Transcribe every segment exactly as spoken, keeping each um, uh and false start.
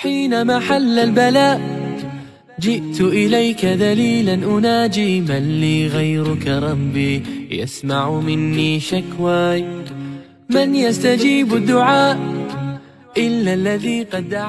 حين محل البلاء جئت إليك ذليلا أناجي من لي غيرك ربي يسمع مني شكواي من يستجيب الدعاء إلا الذي قد دعا.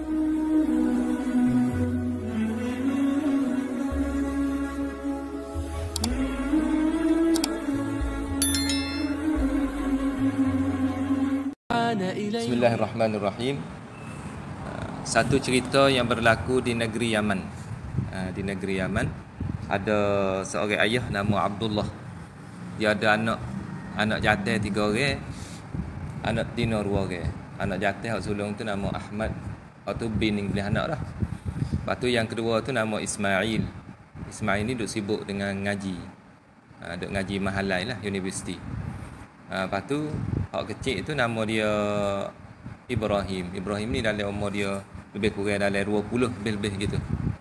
Bismillahirrahmanirrahim. Satu cerita yang berlaku di negeri Yaman. Di negeri Yaman ada seorang ayah nama Abdullah. Dia ada anak anak jantan tiga orang, anak tino dua orang. Anak jantan hak sulung tu nama Ahmad atau bin yang boleh anak dah. Lepas tu yang kedua tu nama Ismail. Ismail ni duk sibuk dengan ngaji. Ha, duk ngaji mahalai lah, universiti. Ha, lepas tu hak kecil tu nama dia Ibrahim. Ibrahim ni dalam umur dia lebih kurang dalam dua puluh lebih-lebih gitu.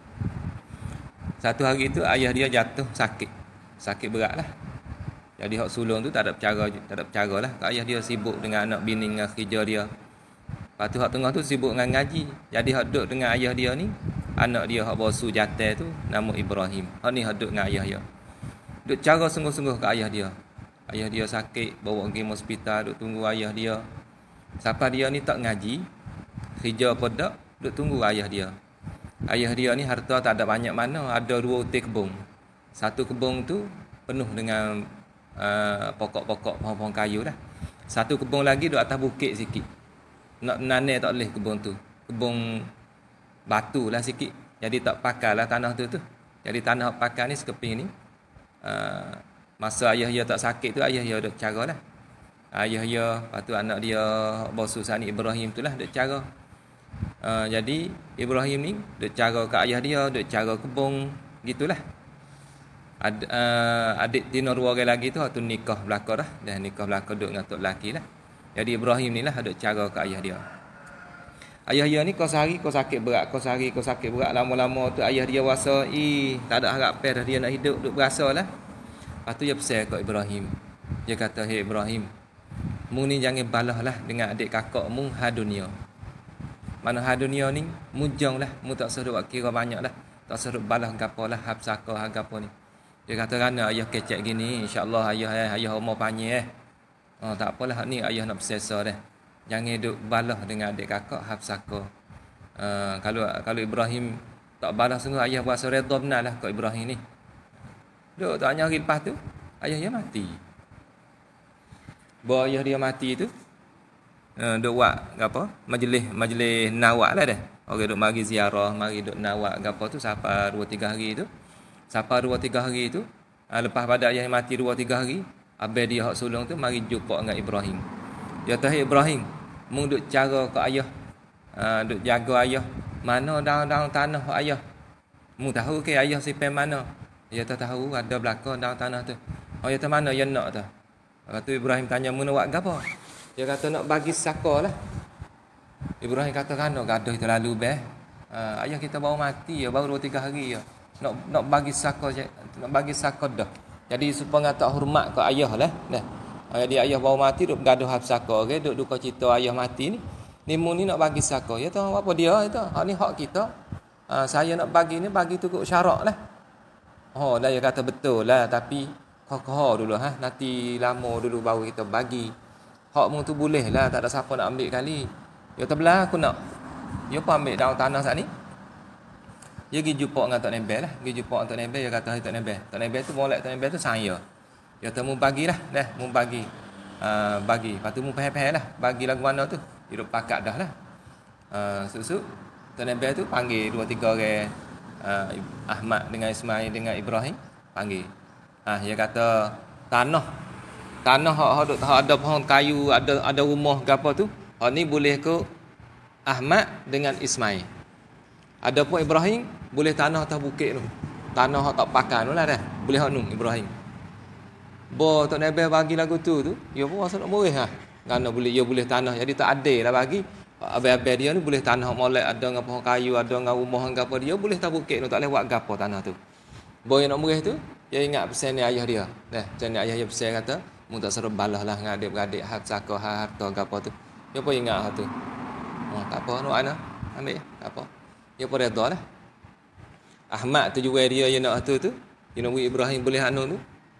Satu hari tu ayah dia jatuh sakit. Sakit berat lah. Jadi hak sulung tu tak ada bercara, tak ada bercara lah. Ayah dia sibuk dengan anak bini dengan kerja dia. Lepas tu hak tengah tu sibuk dengan ngaji. Jadi hak duduk dengan ayah dia ni, anak dia hak bosu jantan tu nama Ibrahim. Hak ni hak duduk dengan ayah dia. Duduk cara sungguh-sungguh ke ayah dia. Ayah dia sakit, bawa pergi hospital, duduk tunggu ayah dia. Siapa dia ni tak ngaji, kerja apa tak, duduk tunggu ayah dia. Ayah dia ni harta tak ada banyak mana, ada dua utik kebun. Satu kebun tu penuh dengan uh, pokok-pokok, pohon-pohon kayu dah. Satu kebun lagi duduk atas bukit sikit. Nak nanai tak boleh kebun tu. Kebun batu lah sikit. Jadi tak pakai lah tanah tu tu. Jadi tanah pakai ni sekeping ni. Uh, masa ayah dia tak sakit tu, ayah dia duduk cara lah. Ayah dia, lepas tu anak dia bosu Sani Ibrahim tu lah duk cara. Uh, jadi Ibrahim ni duk cara ke ayah dia, duk cara kebun gitulah. Ad, uh, adik tino dua orang lagi tu tu nikah belaka dah. Dah nikah belaka duk dengan tok lelaki lah. Jadi Ibrahim ni lah duk cara ke ayah dia. Ayah dia ni kau sehari kau sakit berat, kau sehari kau sakit berat, lama-lama tu ayah dia rasa ih tak ada harapan dah dia nak hidup, duk berasa lah. Lepas tu dia pesan ke Ibrahim. Dia kata, "Hei Ibrahim, mu ni jangan balah lah dengan adik kakak mu ha dunia. Mana ha dunia ni mujang lah, mu tak suruh buat kira banyak lah, tak suruh balah gapo lah hab saka ha gapo ni." Dia kata, "Kerana ayah kecek gini, insya-Allah ayah eh, ayah umur panjang eh. Oh tak apalah ni ayah nak bersesa dah. Jangan duk balah dengan adik kakak hab saka." Uh, kalau kalau Ibrahim tak balah sungguh, ayah berasa redha benar lah kat Ibrahim ni. Duk tak nyari lepas tu ayah dia mati. Bawa ayah dia mati tu, uh, duk buat apa? Majlis majlis nawak lah dah. Orang duk mari ziarah, mari duk nawak gapo tu sampai dua tiga hari tu. Sampai dua tiga hari tu, uh, lepas pada ayah mati dua tiga hari, abang dia hak sulung tu mari jumpa dengan Ibrahim. Dia kata, "Hey Ibrahim, mu duk cara ke ayah, uh, duk jaga ayah. Mana daun-daun tanah hak ayah? Mu tahu ke ayah simpan mana?" Dia tak tahu, ada belakang daun tanah tu. Oh, dia kata, "Mana yang nak tu?" Lepas tu Ibrahim tanya, "Mu nak buat gapo?" Dia kata, "Nak bagi saka lah." Ibrahim kata, "Kan gaduh terlalu beh. Uh, ayah kita baru mati ya, baru dua tiga hari ya. Nak nak bagi saka, nak bagi saka dah. Jadi supaya tak hormat ke ayah lah. Dah. Jadi ayah baru mati duk gaduh hab saka, okey, duk duka cita ayah mati ni. Ni mu ni nak bagi saka." Ya tahu apa dia itu? Hak ni hak kita. Uh, saya nak bagi ni bagi tu kok syarak lah. Oh, dah dia kata betul lah, tapi kau dulu ha, nanti lama dulu baru kita bagi. Hak mu tu boleh lah, tak ada siapa nak ambil kali. Ya terbelah aku nak. Ya apa ambil daun tanah saat ni? Dia pergi jumpa dengan Tok Nebel lah. Pergi jumpa dengan Tok Nebel, dia kata, "Hai Tok Nebel. Tok Nebel tu molek Tok Nebel tu saya. Dia kata mu bagilah, dah, mu bagi. Uh, bagi. Lepas tu mu pahal-pahal lah, bagi lagu mana tu. Dia duk pakat dah lah. Uh, suk-suk Tok Nebel tu panggil dua tiga orang, uh, Ahmad dengan Ismail dengan Ibrahim, panggil. Ah, dia kata tanah tanah hak hak duk ada pohon kayu, ada ada rumah ke apa tu, hak ni boleh ke Ahmad dengan Ismail. Ada pun Ibrahim boleh tanah atas bukit tu. Tanah hak tak pakai tu lah dah. Boleh hak nu Ibrahim. Bo Tok Nebel bagi lagu tu tu, dia pun rasa nak murih ah. Kerana boleh dia boleh tanah, jadi tak adil lah bagi. Abang-abang dia ni boleh tanah molek, ada dengan pohon kayu, ada dengan rumah dengan apa, dia boleh tak bukit tu, tak boleh buat gapo tanah tu. Bo yang nak murih tu, dia ingat pesan ni ayah dia. Dah, pesan ni ayah dia pesan kata, "Mu tak suruh balah lah dengan adik-beradik hak saka harta gapo tu." Dia pun ingat hak tu. Oh, tak apa, nak ana. ambil je, tak apa. Dia pun redha lah. Ahmad tu jual dia yang nak tu tu, dia nak Ibrahim boleh anu tu.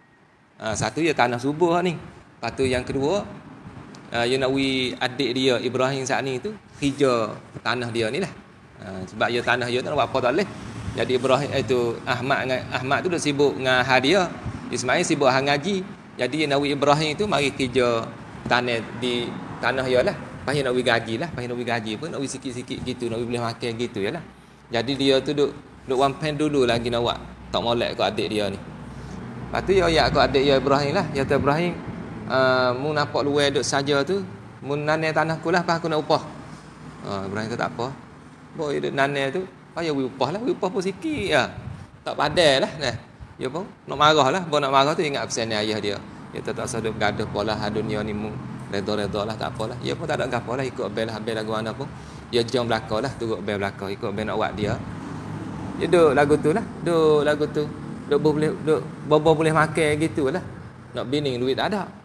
Ha, satu dia tanah subuh ni. Lepas tu yang kedua, uh, dia nak adik dia Ibrahim saat ni tu hijau tanah dia ni lah. Ha, sebab dia tanah dia tak nak buat apa tak boleh. Jadi Ibrahim itu Ahmad dengan Ahmad tu dah sibuk dengan hadia. Ismail sibuk hang ngaji. Jadi Nabi Ibrahim tu mari kerja tanah di tanah dia lah. Lepas nak pergi gaji lah. Lepas nak pergi gaji pun nak pergi sikit-sikit gitu. Nak boleh makan gitu je lah. Jadi dia tu duk duk wampen dulu lagi nak buat. Tak molek kat adik dia ni. Lepas tu dia ayat kat adik dia Ibrahim lah. Dia kata Ibrahim, uh, mu nampak luar duk saja tu. Mu nanai tanahku lah. Lepas aku nak upah. Uh, Ibrahim kata tak apa. Boy duk nanai tu. Lepas dia upah lah. Upah pun sikit lah. Tak padai lah. Nah. Dia pun nak marah lah. Bawa nak marah tu ingat pesan ayah dia. Dia tak tak sadar gaduh pola dunia ni mu. Redha-redha lah tak apalah. Dia pun tak ada gapo lah ikut bel habis lagu mana pun. Dia jom belakang lah turut bel belakang ikut bel nak buat dia. Dia duk lagu tu lah. Duk lagu tu. Duk boleh duk bobo boleh makan gitulah. Nak bining duit tak ada.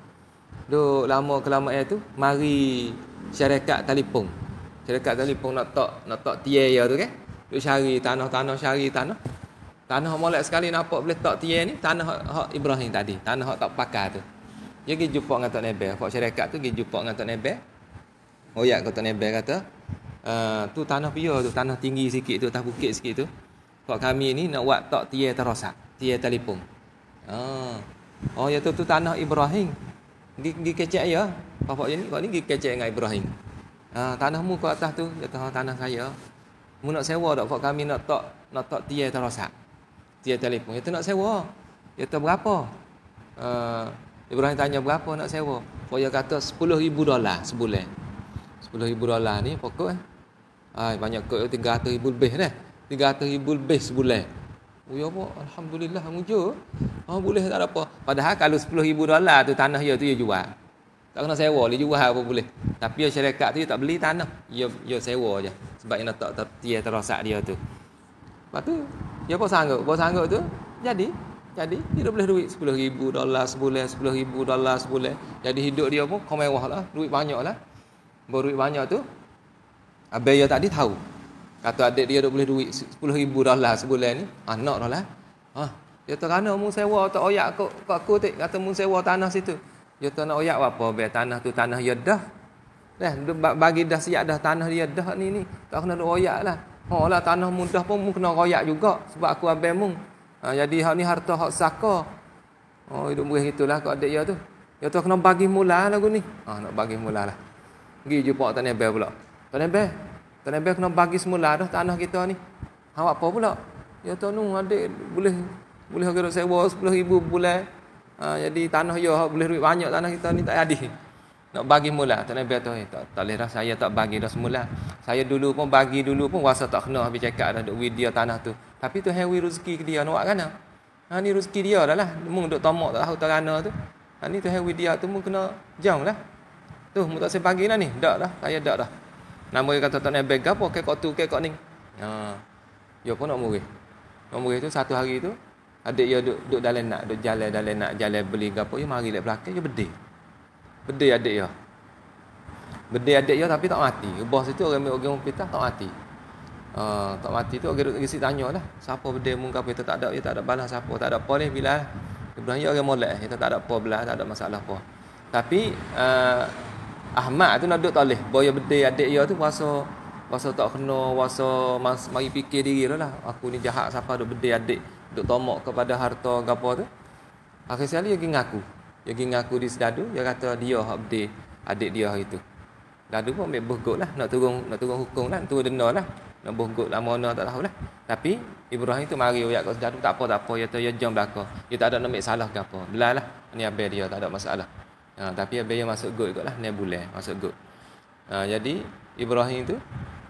Duk lama kelamaan tu mari syarikat telefon. Syarikat telefon nak tak nak tak tiai dia tu kan. Duk cari tanah-tanah cari tanah. Tanah molek sekali nampak boleh tak tiai ni tanah hak Ibrahim tadi. Tanah hak tak pakar tu. Dia pergi jumpa dengan Tok Nebel. Pak syarikat tu pergi jumpa dengan Tok Nebel. Oyak Tok Nebel kata, uh, tu tanah pia tu, tanah tinggi sikit tu, atas bukit sikit tu. Pak kami ni nak buat tak tiai terosak, tiai telefon. Ah. Oh, ya tu tu tanah Ibrahim. Gi gi kecek ya. Bapak je ni kau ni gi kecek dengan Ibrahim. Ah, tanahmu kat atas tu, ya tahu tanah saya. Mu nak sewa tak pak kami nak tak nak tak tiai terosak. Tiai telefon. Ya tu nak sewa. Ya tu berapa? Uh, Ibrahim tanya berapa nak sewa. Pak dia kata sepuluh ribu dolar sebulan. sepuluh ribu dolar ni pokok eh. Ai banyak kot tiga ratus ribu lebih dah. tiga ratus ribu lebih sebulan. Oh ya apa? Alhamdulillah mujur. Ah boleh tak ada apa. Padahal kalau sepuluh ribu dolar tu tanah dia tu dia jual. Tak kena sewa, dia jual apa boleh. Tapi ya syarikat tu dia tak beli tanah. Dia dia sewa je. Sebab dia nak tak tiai terosak dia tu. Lepas tu dia apa sanggup? Apa sanggup tu? Jadi Jadi, dia dah boleh duit sepuluh ribu dolar sebulan, sepuluh ribu dolar sebulan. Jadi, hidup dia pun kau mewah lah. Duit banyak lah. Baru duit banyak tu, abang dia tadi tahu. Kata adik dia dah boleh duit sepuluh ribu dolar sebulan ni. Ah, nak dah lah. Ah, dia kata, kerana mu sewa tak oyak kau aku tak. Kata mu sewa tanah situ. Dia kata, nak oyak apa? Biar tanah tu tanah dia dah. Dah, bagi dah siap dah tanah dia dah ni ni. Tak kena nak oyak lah. Oh lah, tanah mu dah pun mu kena royak juga. Sebab aku abang mu. Ha, jadi hak ni harta hak saka. Oh hidup boleh gitulah kat adik dia tu. Dia tu kena bagi mula lagu ni. Ha, nak bagi mula lah. Pergi jumpa Tok Nebel pula. Tok Nebel. Tok Nebel kena bagi semula dah tanah kita ni. Ha apa pula? Dia tu nu adik boleh boleh kira sewa sepuluh ribu bulan. Ha, jadi tanah dia boleh duit banyak tanah kita ni tak ada. Nak bagi mula. Tok Nebel tu eh, tak, tak boleh dah saya tak bagi dah semula. Saya dulu pun bagi dulu pun rasa tak kena habis cakap dah duk dia tanah tu. Tapi tu hewi rezeki ke dia nak buat kan? Ha ni rezeki dia dah lah. Mung duk tomok tak tahu terana tu. Ha ni tu hewi dia tu mung kena jang lah. Tu mu tak saya bagi dah ni. Dak dah. Saya dak dah. Nama dia kata tak nak beg apa ke kok tu ke kok ni. Ha. Dia pun nak murih. Nak murih tu satu hari tu adik dia duk duk dalam nak duk jalan dalam nak jalan beli gapo dia mari lek belakang dia bedil. Bedil adik dia. Bedil adik dia tapi tak mati. Bos itu orang orang pitah tak mati. Uh, tak mati tu orang risi tanya lah siapa benda mungkap kita tak ada dia tak ada balas siapa tak ada apa ni bila Ibrahim orang molek kita tak ada apa belah tak ada masalah apa tapi uh, Ahmad tu nak duduk tak boleh boya benda adik dia tu rasa rasa tak kena rasa mas, mari fikir diri dah lah aku ni jahat siapa ada benda adik duk tomok kepada harta gapo tu akhir sekali dia pergi ngaku dia pergi ngaku di sedadu dia kata dia hak benda adik dia hari tu dadu pun ambil bergot lah nak turun nak turun hukum lah turun denda lah nak bohgot lah mana tak tahulah. Tapi Ibrahim tu mari oyak kat sejadah tak apa tak apa dia tu dia jom belaka. Dia tak ada nak ambil salah ke apa. Belalah ni abang dia tak ada masalah. Ha, tapi abang dia masuk god ikutlah ni bulan masuk god. Ha, jadi Ibrahim tu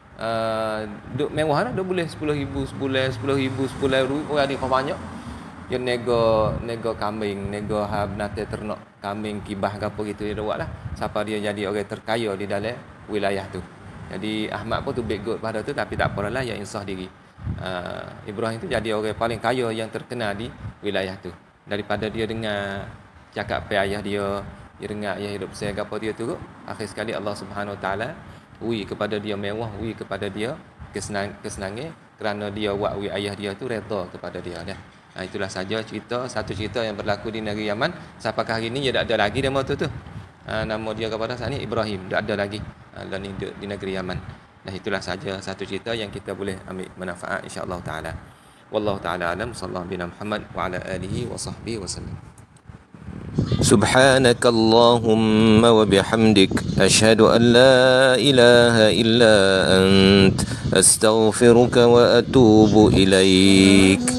uh, duk mewah lah duk boleh sepuluh ribu sebulan sepuluh ribu sebulan duit pun ada kau banyak. Dia nego nego kambing, nego ha binatang ternak, kambing kibah ke apa gitu dia buatlah. Siapa dia jadi orang terkaya di dalam wilayah tu. Jadi Ahmad pun tu big good pada tu tapi tak apalah yang insaf diri. Uh, Ibrahim tu jadi orang paling kaya yang terkenal di wilayah tu. Daripada dia dengar cakap pe ayah dia, dia dengar ayah hidup saya apa dia tu, akhir sekali Allah Subhanahu Wa Taala wi kepada dia mewah, wi kepada dia kesenang, kesenangan kerana dia buat wi ayah dia tu redha kepada dia dah. Ha, itulah saja cerita, satu cerita yang berlaku di negeri Yaman. Sampai hari ini dia tak ada lagi nama tu tu. Ha, nama dia kepada saat ni Ibrahim, tak ada lagi. Ha, dan di, di negeri Yaman. Nah, itulah saja satu cerita yang kita boleh ambil manfaat insya-Allah taala. Wallahu taala alam, sallallahu bina Muhammad wa ala alihi wa sahbihi wasallam. سبحانك اللهم وبحمدك أشهد أن لا إله إلا أنت أستغفرك وأتوب إليك.